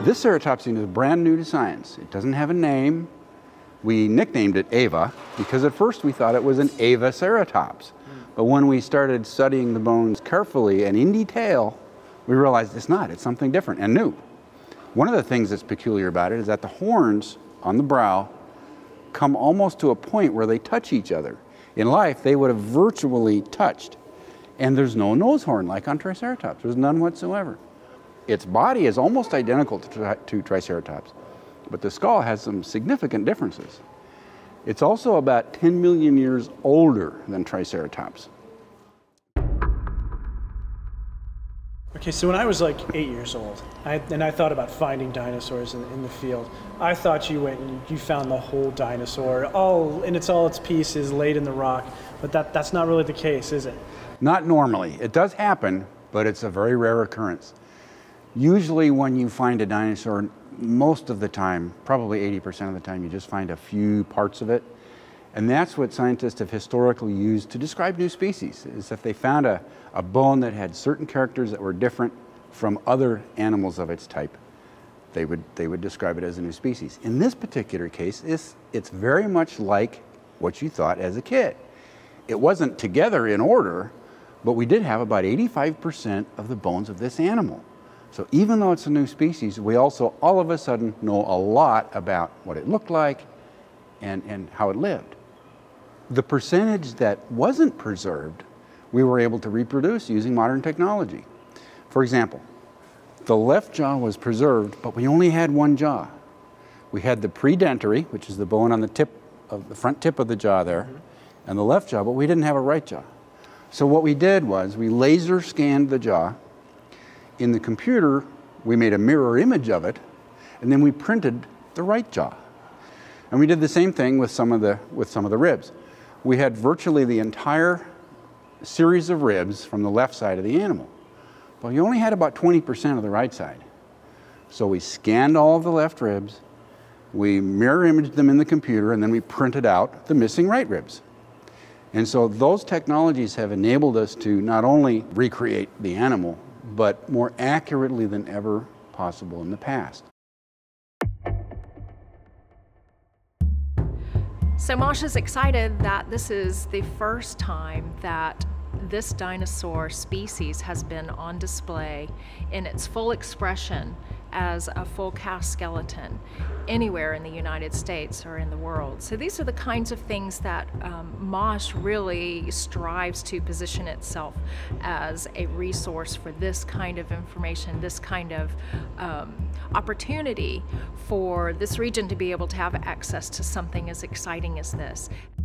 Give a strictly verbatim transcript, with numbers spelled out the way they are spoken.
This ceratopsian is brand new to science. It doesn't have a name. We nicknamed it Ava because at first we thought it was an Avaceratops. But when we started studying the bones carefully and in detail, we realized it's not. It's something different and new. One of the things that's peculiar about it is that the horns on the brow come almost to a point where they touch each other. In life, they would have virtually touched. And there's no nose horn like on Triceratops. There's none whatsoever. Its body is almost identical to, tri to Triceratops, but the skull has some significant differences. It's also about ten million years older than Triceratops. Okay, so when I was like eight years old, I, and I thought about finding dinosaurs in, in the field, I thought you went and you found the whole dinosaur, all in its all its pieces, laid in the rock. But that, that's not really the case, is it? Not normally. It does happen, but it's a very rare occurrence. Usually when you find a dinosaur, most of the time, probably eighty percent of the time, you just find a few parts of it. And that's what scientists have historically used to describe new species, is if they found a, a bone that had certain characters that were different from other animals of its type, they would, they would describe it as a new species. In this particular case, it's, it's very much like what you thought as a kid. It wasn't together in order, but we did have about eighty-five percent of the bones of this animal. So even though it's a new species, we also all of a sudden know a lot about what it looked like and, and how it lived. The percentage that wasn't preserved, we were able to reproduce using modern technology. For example, the left jaw was preserved, but we only had one jaw. We had the predentary, which is the bone on the tip of the front tip of the jaw there, mm-hmm. and the left jaw, but we didn't have a right jaw. So what we did was we laser scanned the jaw. In the computer, we made a mirror image of it, and then we printed the right jaw. And we did the same thing with some of the, with some of the ribs. We had virtually the entire series of ribs from the left side of the animal. But you only had about twenty percent of the right side. So we scanned all of the left ribs, we mirror imaged them in the computer, and then we printed out the missing right ribs. And so those technologies have enabled us to not only recreate the animal, but more accurately than ever possible in the past. So Masha's excited that this is the first time that this dinosaur species has been on display in its full expression as a full cast skeleton anywhere in the United States or in the world. So these are the kinds of things that um, MOSH really strives to position itself as a resource for this kind of information, this kind of um, opportunity for this region to be able to have access to something as exciting as this.